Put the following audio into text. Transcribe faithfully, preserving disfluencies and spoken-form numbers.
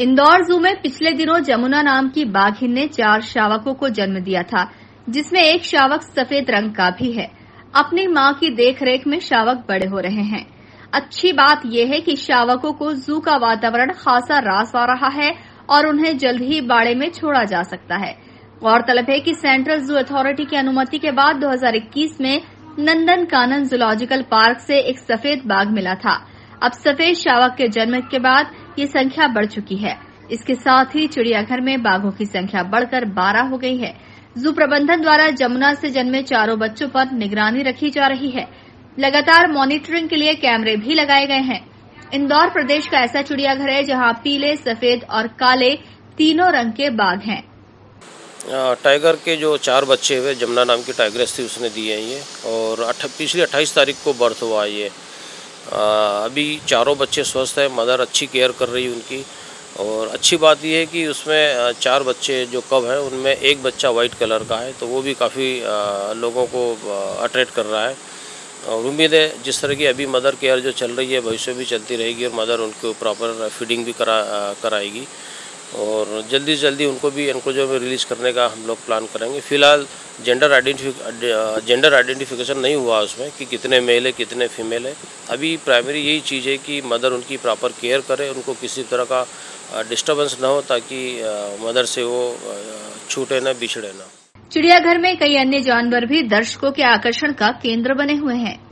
इंदौर जू में पिछले दिनों जमुना नाम की बाघिन ने चार शावकों को जन्म दिया था, जिसमें एक शावक सफेद रंग का भी है। अपनी मां की देखरेख में शावक बड़े हो रहे हैं। अच्छी बात यह है कि शावकों को जू का वातावरण खासा रास आ रहा है और उन्हें जल्द ही बाड़े में छोड़ा जा सकता है। गौरतलब है कि सेंट्रल जू अथॉरिटी की अनुमति के बाद दो हज़ार इक्कीस में नंदन कानन जूलॉजिकल पार्क से एक सफेद बाघ मिला था। अब सफेद शावक के जन्म के बाद ये संख्या बढ़ चुकी है। इसके साथ ही चिड़ियाघर में बाघों की संख्या बढ़कर बारह हो गई है। जू प्रबंधन द्वारा जमुना से जन्मे चारों बच्चों पर निगरानी रखी जा रही है। लगातार मॉनिटरिंग के लिए कैमरे भी लगाए गए हैं। इंदौर प्रदेश का ऐसा चिड़ियाघर है जहां पीले, सफेद और काले तीनों रंग के बाघ हैं। टाइगर के जो चार बच्चे हुए, जमुना नाम की टाइग्रेस थी, उसने दिए हैं ये, और पिछली अट्ठाईस तारीख को बर्थ हुआ ये। आ, अभी चारों बच्चे स्वस्थ हैं, मदर अच्छी केयर कर रही है उनकी। और अच्छी बात यह है कि उसमें चार बच्चे जो कब हैं उनमें एक बच्चा वाइट कलर का है, तो वो भी काफ़ी लोगों को अट्रैक्ट कर रहा है। और उम्मीद है जिस तरह की अभी मदर केयर जो चल रही है भविष्य भी चलती रहेगी और मदर उनको प्रॉपर फीडिंग भी करा कराएगी और जल्दी से जल्दी उनको भी एनक्लोजर में रिलीज़ करने का हम लोग प्लान करेंगे। फिलहाल जेंडर आइडेंटिफि जेंडर आइडेंटिफिकेशन नहीं हुआ उसमें कि कितने मेल है कितने फीमेल है। अभी प्राइमरी यही चीज़ है कि मदर उनकी प्रॉपर केयर करे, उनको किसी तरह का डिस्टर्बेंस ना हो ताकि मदर से वो छूटे ना, बिछड़े ना। चिड़ियाघर में कई अन्य जानवर भी दर्शकों के आकर्षण का केंद्र बने हुए हैं।